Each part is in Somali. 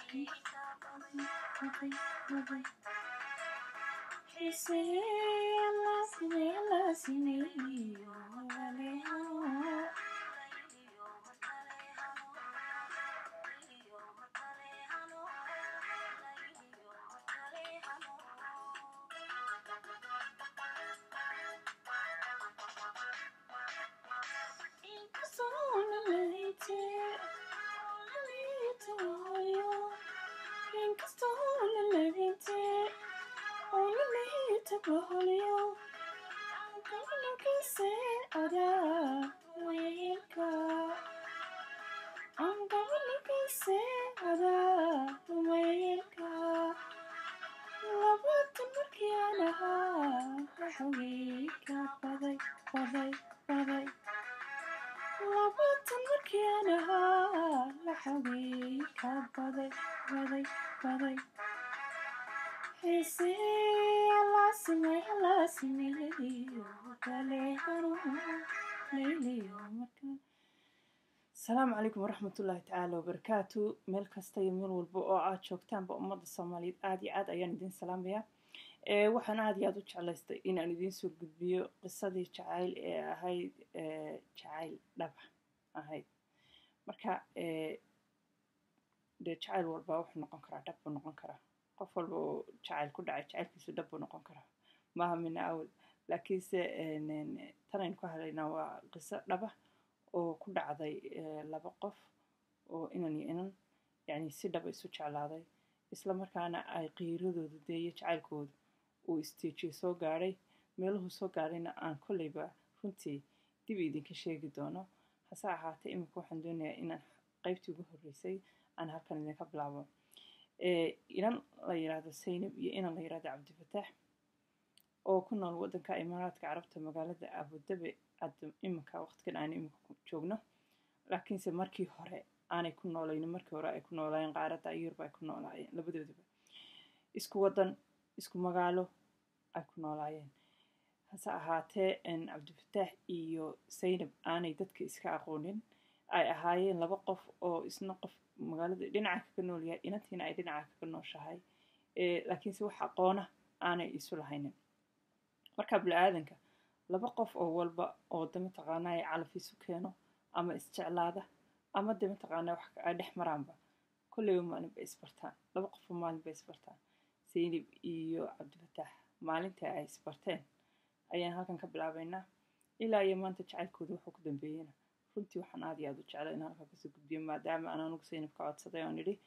السلام عليكم ورحمة الله تعالى وبركاته. ميل كاستا يميل والبو oo aad joogtaan ba ummadda Soomaaliyeed aad iyo aad ayaan idin salaamayaa. waxaan aad iyo aad u jeclaystay in aan idin soo gudbiyo qisadii jacayl ee ahayd jacayl dhab ahayd. marka jacayl walba wuxuu noqon karaa dhab buu noqon karaa. qof walba oo jacayl ku dhacay jacaylkiisu dhab buu noqon karaa. maaha min awal laakiinse tan aynu ka hadlaynaa waa qiso dhab ah oo ku dhacday laba qof oo inan iyo inan yani si dhab isu jeclaaday isla markaana ay qiiradooda deeyo jacaylkooda uu isteejiyo soo gaaray meeluhu soo gaarayna aan kolleyba runtii dib idinka sheegi doono. hase ahaatee imika waxaan doonayaa inaan qaybtii ugu horreysay aan halkan idinka bilaabo. inan la yiraahdo Zaynab iyo inan la yiraahdo Cabdifataax oo ku nool waddanka Imaaraadka Carabta magaalada Abu Dhabi imika waqtigan aan imika joogno laakiinse markii hore aanay ku noolaynin. markii hore ay ku noolayeen qaaradda Yurub ay ku noolaayeen labadooduba isku waddan isku magaalo ay ku noolaayeen. hase ahaatee Cabdifataax iyo Zaynab aanay dadka iska aqoonin ay ahaayeen laba qof oo isna qof magaalada dhinaca kaga nool yahay inantiina ay dhinaca kaga nooshahay laakiinse wax aqoona aanay isu lahaynin. marka bini'aadanka laba qof oo walba oo dama taqaanaa ay calaf isu keeno ama isjeclaada ama dama taqaanaa wax ay dhex maraanba kolleyba maalin bay isbartaan. laba qof oo maalin bay isbartaan. Zaynab iyo Cabdifataax maalintii ay isbarteen ayaan halkan ka bilaabaynaa ilaa iyo maanta jacaylkooda wuxuu ku dambeeyayna runtii waxaan aad iyo aad u jeclay inaan halkan kasoo gudbiyo maadaama aan anugu Zaynab ka codsaday oon idhi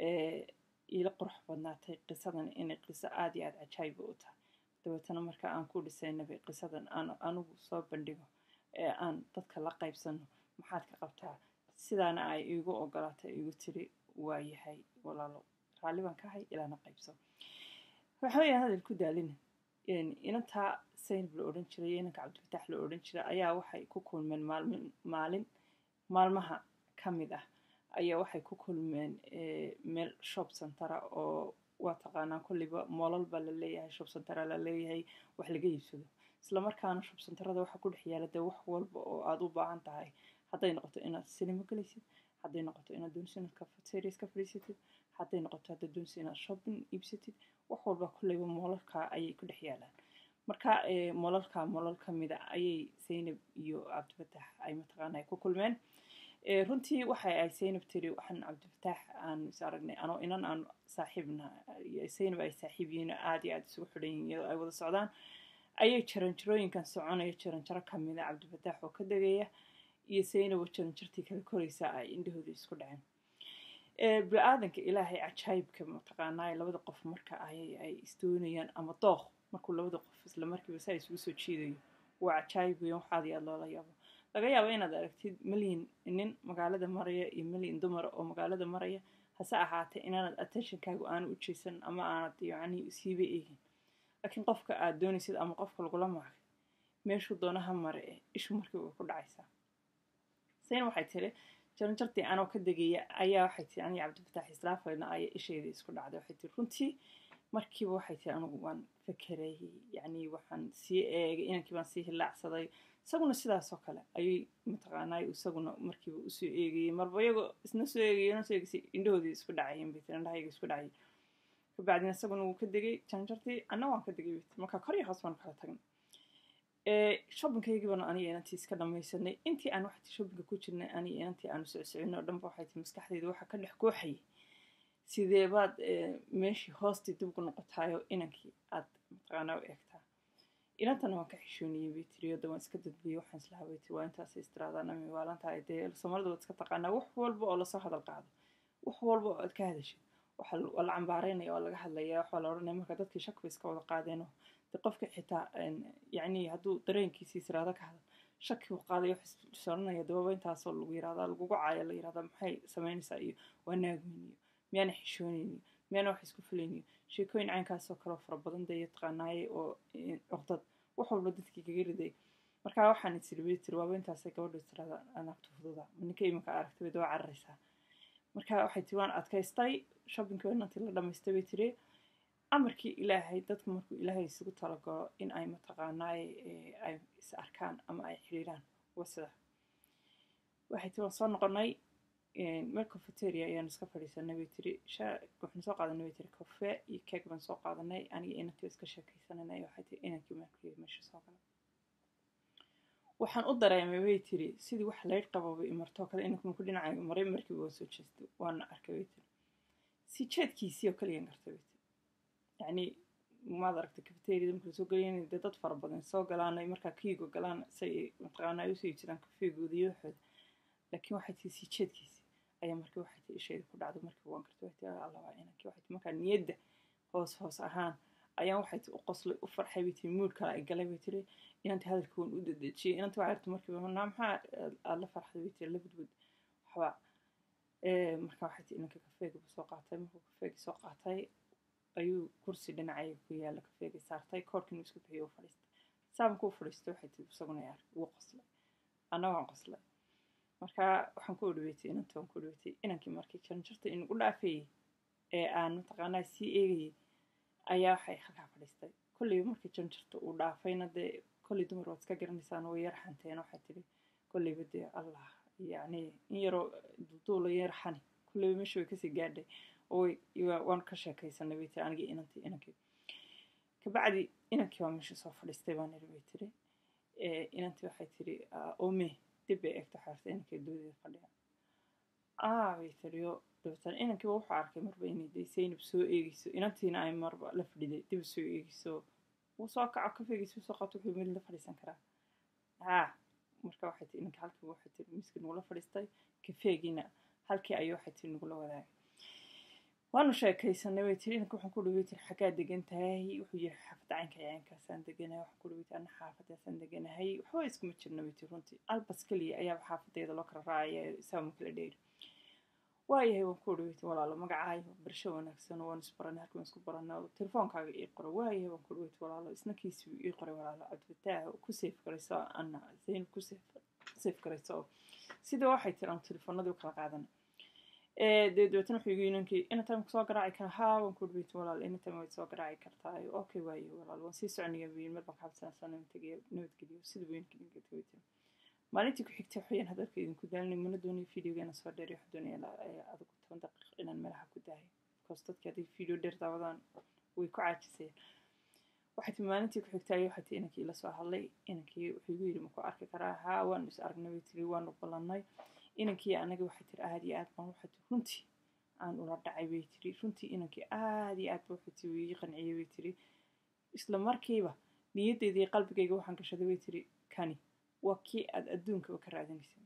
ila qurux badnaatay qisadan inay qiso aad iyo aad cajaayib u tahay. dabeetana marka aan ku dhisaynaba qisadan aan anugu soo bandhigo aan dadka la qaybsano maxaad ka qabtaa sidaana ay iigu ogolaatay iigu tiri waa yahay walaalo raalli baan ka ahay ilaana qaybso. waxa weeyaan hadal ku daalin inantaa Zaynab la odhan jiray inanka Cabdifataax la odhan jiray ayaa waxay ku kulmeen maalin maalmaha ka mid ah ayaa waxay ku kulmeen meel shop center oo waa taqaanaa kulliba moolal baa la leeyahay shop center la leeyahay wax laga iibsado isla markaana shop centerada waxa ku dhex yaala de wax walba oo aad u baahan tahay hadday noqoto inaad cinema galaysid hadday noqoto inaad doonaysid inaad cafeteria ka fadhiisatid hadday noqoto haddaad doonaysid inaad shopping iibsatid wax walba kulliba moolalka ayay ku dhex yaalaan. marka moolal ka mid ah ayay Zaynab iyo Cabdifataax ay mataqaanaa ku kulmeen. runtii waxa ay Zaynab tiri waxaan Cabdifataax aan is aragnay anoo inan aan saaxiibna Zaynab ay saaxiib yihiin aad iyo aad isugu xidhan yihiin ay wada socdaan ayay jaranjarooyinkan soconaya jaranjaro ka mid ah Cabdifataax oo ka degaya iyo Zaynab oo jaranjartii kala koraysa ay indhahooda isku dhaceen. bini'aadanka ilaahay cajaayibka mataqaanaa labada qof marka ay istoonayaan ama dooq markuu labada qof isla markiiba saa isugu soo jiidayo waa cajaayib weyn waxaad iyo aad loola yaabo. laga yaabo inaad aragtid milyan nin magaalada maraya iyo milyan dumar oo magaalada maraya hase ahaatee inaanad attentionkaagu aanu u jeesan ama aanad yacni siiba eegin laakiin qofka aad doonaysid ama qofka lagula maagay meeshuu doonaha mare ishu markii uu ku dhacaysaa. Zaynab waxay tiri jaranjartii anoo ka degaya ayaa waxay tiri aniga Cabdifataax islaafayna ayaa isheedii isku dhacday. waxay tiri runtii markiiba waxay tiri anigu waan fakeray yacni waxaan sii eegay inankii baan sii hilaacsaday isaguna sidaas oo kale ayay mataqaanaa isaguna markiiba usoo eegayay marba iyagoo isna soo eegaysay indhahoodii isku dhacayeen bay tiri indhahayga isku dhacay kabacdina isaguna wuu ka degay janjartii anna waan ka degay bay tiri marka kor iyo hoos baan kala tagnay shoppingkaygii baan aniga inantii iska dhamaysanay intii aan waxtii shoppingka ku jirnay aniga inantii aanu socsocinay oo dhanba waxay tii maskaxdayda waxa ka dhex kooxayay sidee baad meeshii hoostii dib ugu noqotaayo inankii aad mataqaanaa u eegtaa inantana waan ka xishooniyey bay tiri oo waan iska dadbiyey waxaan isla habay tiri waa intaasay istiraadaan ama waalantahay dee soomaalida waad iska taqaanaa wax walba oo lasoo hadal qaado wax walba oo aad ka hadashid waa la cambaaraynaya oo laga hadlaya waxaa la odhanaya marka dadkii shak bay iska wada qaadeenoo de qofka xitaa yacni hadduu dareenkiisii istiraado ka hadal shaki uu qaadayo soranaya dababa intaasoo lagu yirahdaa lagugu caaya la yirahdaa maxay samaynaysaa iyo waa naagweyniyo miyaana xishoonayniyo miyaana wax isku filayniyo sheekooyin caynkaasoo kaleo fara badan dee taqaanaaye oo cuqdad wax walba dadkii kaga riday markaa waxaan isiribay tiri waaba intaasay gabadhu istiraada naagtu fududa ninka iminka aragtay bay daba cararaysaa marka waxay tiri waan adkaystay shoppingka inantii la dhamaystay bay tiri amarkii ilaahay dadku markuu ilaahay isugu talagalo in ay mataqaanaaye ay is arkaan ama ay xiriiraan waa sida waxay tiri waan soo noqonay meel cafeteria ayaan iska fadhiisanay bay tiri waxaan soo qaadanay bay tiri cafe iyo cake baan soo qaadanay aniga inantii iska sheekaysananay waxay tiri inankii markii meesha soo galay waxaan u dareemay bay tiri sidii wax layd qababa imartoo kale inankii ku dhinacayga maray markiiba waa soo jeestay waana arkay bay tiri si jeedkiisii oo kaliyan gartay bay tiri yacni maad aragtay cafeteria markii soo galayeen dee dad fara badan soo galaanay markaa kiigo galaan say mataqaanaa ay usoo iibsadaan kafeegooda iyo waxooda laakiin waxay tii sii jeedkiisii ayaa markii waxay tii ishayda ku dhacday markii waan gartay waxay tii alla waa inankii waxay tii markaa niyadda hoos ahaan ayaan waxay tii u qoslay u farxay bay tii mood kale ay galay bay tiri inantii hadalka waan u dedejiyey inantii waxay aragtay markiiba naa maxaa aad la farxday bay tiri labadwood waxba marka waxay tii inankii kafeega soo qaatay markuu kafeegii soo qaatay ayuu kursi dhinacayga ku yaalla kafeegii saartay koorkiinu isku bixiyey u fadhiistay saabankuu fadhiistay waxay tii isaguna ay arkay wuu qoslay anna waan qoslay marka waxaan ku odhaweetay inanta waan ku odhaweetay inankii markii janjarta inagu dhaafayey ee aan mataqaanaa sii eegayey ayaa waxay halkaa fadhiistay kolleyba markii janjarta uu dhaafayna dee kolley dumar waad iska garanaysaan way yar xanteen waxay tidhi kolleyba dee allah yacni in yaroo duuduula yar xani kolleyba meesha way kasii gaadhay oo waan ka sheekaysanay bay tiri anigii inankii kabacdi inankii waa meesha soo fadhiistay baan idhi bay tiri inantii waxay tiri ome dib bay eegta xaartay inankii doodeeda fadhiya bay tiriyo dabeetana inankiiba wuxuu arkay marba inay day Zaynab soo eegayso inantiina ay marba la fadhiday dib soo eegayso wuu soo kaco kafeegiisa soo qaato wuxuu mid la fadhiisan karaa marka waxay tiri inankii halkii waxay tiri miskiin uu la fadhiistay kafeegiina halkii ayuu waxay tiri nagula wadaagay waanu sheekaysanay way tiri inanka waxaan ku dhawey tiri xaggaa degan tahay wuxuu yiri xaafadda caynkaasaan deganahay waxaan ku dhawey tiri anna xaafaddaasaan deganahay waxba iskuma jirna way tiri runtii albas keliya ayaaba xaafaddeeda loo kala raacaya isaama kala dheeri waayahay waan ku dhawey tiri walaalo magacaayo barsho wanaagsan waan isbaranay halkan isku baranaa telefoonkaaga ii qoro waayahay waan ku dhawey tiri walaalo isna kiisii ii qoray walaalo cabdifataah ku seef garayso anna Zaynab ku seef garayso sidoo waxay tiri aan telefoonadii u kala qaadanay dabeetana wuxuu igu inankii inantaan soo garaaci kara haa waan ku dhawey tiri walaalo inantaan way soo garaaci kartaa okay waayo walaalo waan sii soconaya wiil mar baan ka habsanaysaa nabadgeliyo sida weynka ninka tagay tiri maalintii ku xigtay waxayaan hadalka idinku daalinay mana doonayo videogeena soo dheer wax doonaya adigu 10 daqiiq inaan meelaha ku daahay because dadka haddii video dheer daawadaan way ku caajiseen waxay tii maalintii ku xigtay waxay tii inankii la soo hadlay inankii wuxuu igu yidhi ma ku arki karaa haa waan is aragnay bay tiri waanu ballanay inankii anaga waxay tiri aad iyo aad baan waxay tiri runtii aan ula dhacay bay tiri runtii inankii aad iyo aad baa waxay tiri ii qanciyey bay tiri isla markiiba niyaddeedii qalbigayga waxaan gashaday bay tiri kani waa kii aad adduunkaba ka raadinaysay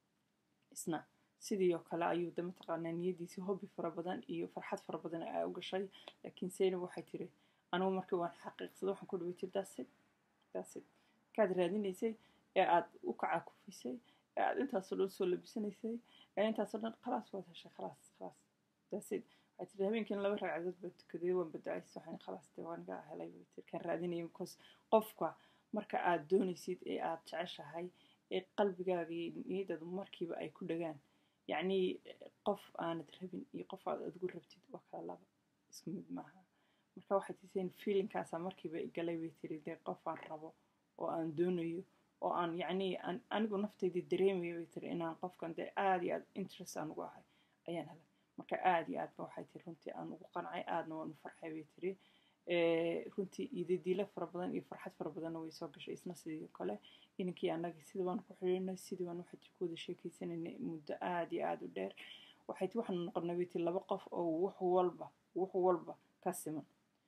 isna sidii oo kale ayuu dama taqaanaa niyaddiisii hobby fara badan iyo farxad fara badan ay u gashay laakiin Zaynab waxay tiri anigu markii waan xaqiiqsaday waxaan ku dhawey tiri daasid kaad raadinaysay ee aad u kaca kufisay ee aad intaasoo dhan soo labisanaysay ee intaasoo dhan khalaas waad heshay khalaas daasid waxay tiri habeenkiina 2 ragcadood baan tukaday waan badacaysa waxaan khalaas dee waan ga helay bay tiri kan raadinayay because qofka marka aad doonaysid ee aad jeceshahay ee qalbigaaga iyo niyadaadu markiiba ay ku dhagaan yacni qof aanad rabin iyo qof aad adigu rabtid waa kala laba isku mid maaha marka waxay tiseen feelingkaasa markiiba galay bay tiri dee qof aan rabo oo aan doonayo oo aan yacni anigu naftayda dareemayo bay tiri inaan qofkan dee aad iyo aad interest aan ugu ahay ayaan helay marka aad iyo aad ba waxay tiri runtii aan ugu qancay aadna waan u farxay bay tiri runtii idadiilo fara badan iyo farxad fara badanna way soo gashay isna sidoo kale inankii annagii sidii baan ku xiriirnay sidii baan waxay tiri ku wada sheekaysanaynay muddo aad iyo aad u dheer waxay tiri waxaan noqonnay bay tiri 2 qof oo wax walba ka siman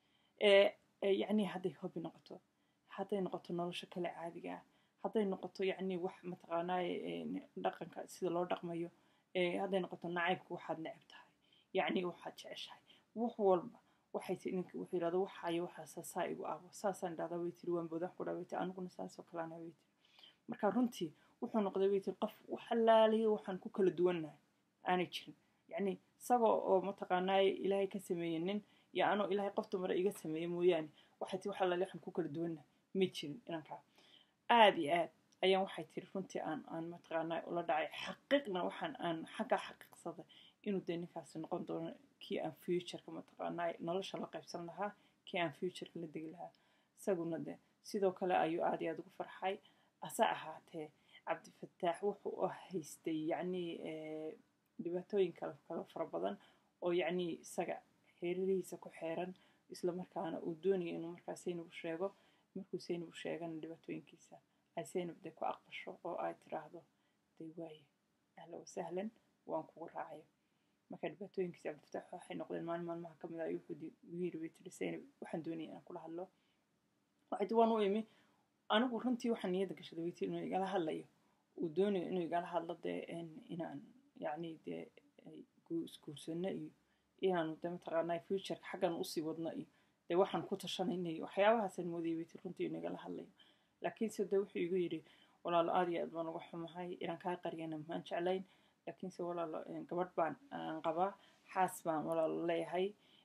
yacni hadday hobby noqoto hadday noqoto nolosha kale caadiga ah hadday noqoto yacni wax mataqaanaaye dhaqanka sida loo dhaqmayo hadday noqoto nacaybka waxaad necab tahay yacni waxaad jeceshahay wax walba waxay tiri ninka wuxuu yidhahdo waxaayo waxaasa saa igu abo saasaan idhahdaa way tiri waan boodan ku dhaa way tiri aniguna saasoo kaleana way tiri marka runtii wuxuu noqday way tiri qof wax allaaliyo waxaan ku kala duwannahay aanay jirin yacni isagoo oo mataqaanaaye ilaahay ka sameeyey nin iyo anoo ilaahay qof dumara iga sameeyey mooyaane waxay tiri wax allaaliyo waxaan ku kala duwannahay ma jirin inankaa aad iyo aad ayaan waxay tiri runtii aan mataqaanaaye ula dhacay xaqiiqna waxaan aan xagga xaqiiqsaday inuu dee ninkaasi noqon doono kii aan futureka mataqaanaaye nolosha la qaybsan lahaa kii aan futureka la degi lahaa isaguna de sidoo kale ayuu aad iyo aad ugu farxay ase ahaatee cabdifataax wuxuu u haystay yacni dhibaatooyin kale fara badan oo yacni isaga xiriirihiisa ku xeeran isla markaana uu doonaya inuu markaa Zaynab u sheego markuu Zaynab u sheegana dhibaatooyinkiisa ay Zaynab dee ku aqbasho oo ay tiraahdo dee waaye ahlan wasahlan waan kugu raacaya marka dhibaatooyinkiisa cabdifataax waxay noqdeen maalmaha ka mid ah wuxuu yiri bay tiri Zaynab waxaan doonaya inaan kula hadlo waxay tiri waan u imi anigu runtii waxaan niyadda gashaday way tiri inuu igala hadlayo uu doonayo inuu igala hadlo dee inaan yacni dee isguursano iyo inaanu dee mataqaanaa futureka xaggan usii wadno iyo dee waxaan ku tashanayna iyo waxyaabahaasaan moodayay bay tiri runtii inuu igala hadlayo laakiinse dee wuxuu igu yidhi walaalo aad iyo aad baan uga xumahay inaan kaa qariyana maan jeclayn laakiinse walaalo gabadh baan aan qabaa xaas baan walaalo leeyahay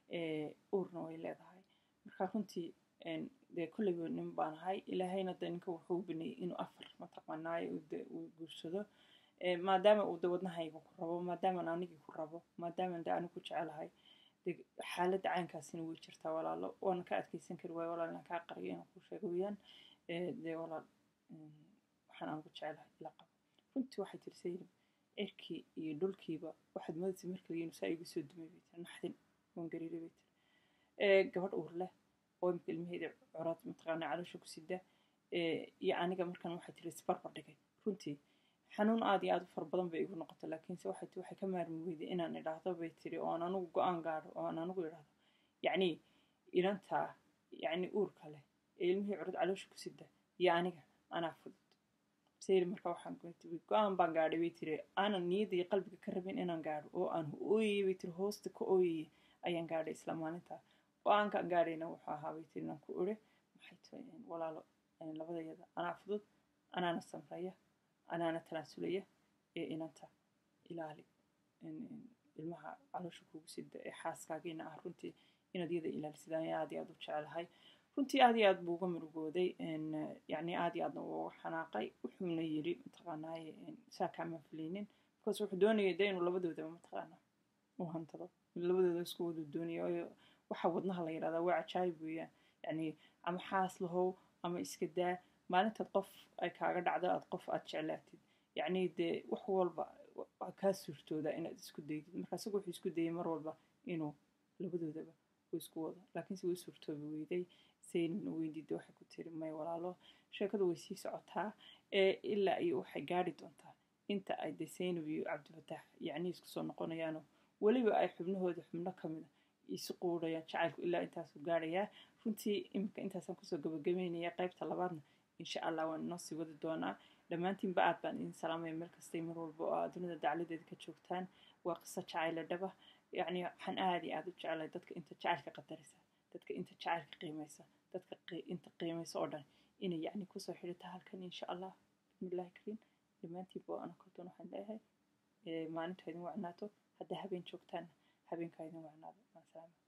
uurna way leedahay marka runtii dee kulleyba nin baan ahay ilaahayna dee ninka wuxuu baneeyey inuu 4 mataqaanaaye uu guursado maadaama uu dee wadnahayga ku rabo maadaamaan anigii ku rabo maadaamaan dee anigu ku jecelahay dee xaaladda caynkaasina way jirtaa walaalo waana ka adkaysan kari waayo walaal inaan kaa qariyo inaan kuu sheego weeyaan dee walaal waxaan anigu jecelahay ila qabo runtii waxay tiri Zaynab cirkii iyo dhulkiiba waxaad moodaysa markaliya inuu saa igu soo dumay bay tiri naxdin waan gariiray bay tiri gabadh uur leh oo imika ilmaheeda curaad mataqaanaa caloosha ku sida iyo aniga markan waxay tiri isbarbar dhigay runtii xanuun aad iyo aad u fara badan bay igu noqotay laakiinse waxay tiri waxay ka maarmi weyday inaan idhaahdo bay tiri oo aan anigu go-aan gaadho oo aan anigu idhaahdo yacni inantaa yacni uurka leh ee ilmihii curad caloosha ku sida iyo aniga anaa fudud sayri marka waxaan go-aan baan gaadhay bay tiri aanan niyadda iyo qalbiga ka rabin inaan gaadho oo aan ooyayay bay tiri hoosta ka ooyayay ayaan gaadhay isla maalintaa go-aankaan gaadhayna wuxuu ahaa bay tiri inaan ku ore maxay tahay walaalo labadayada anaa fudud anaana samraya anaana tanaasulaya ee inanta ilaali ilmaha caloosha kugu sida ee xaaskaagiina ah runtii inaad iyada ilaalisidaan aad iyo aad u jecelahay runtii aad iyo aad buu uga murugooday yacni aad iyo aadna uu xanaaqay wuxuuna yidhi mataqaanaaye saa kaamaan filaynin because wuxuu doonayay dee inuu labadoodaba mataqaanaa u hantado labadooda isku wada doonaya waxa wadnaha la yidhahdaa waa cajaayib weeyaan yacni ama xaas lahow ama iska daa maalintaad qof ay kaaga dhacdo aad qof aad jeclaatid yacni dee wax walba waa kaa suurtooda inaad isku daydid marka isagu wuxuu isku dayay mar walba inuu labadoodaba uu isku wado laakiinse way suurtoobi weyday Zaynabna weydiida waxay ku tiri may walaalo sheekadu way sii socotaa ilaa iyo waxay gaadhi doontaa inta ay dee Zaynab iyo cabdifataax yacni isku soo noqonayaano weliba ay xubnahooda xubno ka mida isu quudhayaan jacaylku ilaa intaasuu gaadhayaa runtii imika intaasaan kusoo gabagabeynaya qaybta labaadna insha allah waan inoo sii wadi doonaa dhammaantiinba aad baan idin salaamaya meel kastay mar walba oo aad dunida dacladeeda ka joogtaan waa qiso jacayla dhaba yacni waxaan aad iyo aad u jecelahay dadka inta jacaylka qadarisa dadka inta jacaylka qiimaysa dadka inta qiimaysa oo dhan inay yacni kusoo xidhata halkan insha allah bismillahi kariim dhammaantiinba oo ana kordoon waxaan leeyahay maalinta idin wacnaato hadda habeen joogtaanna habeenkaa idin wacnaado maasalaama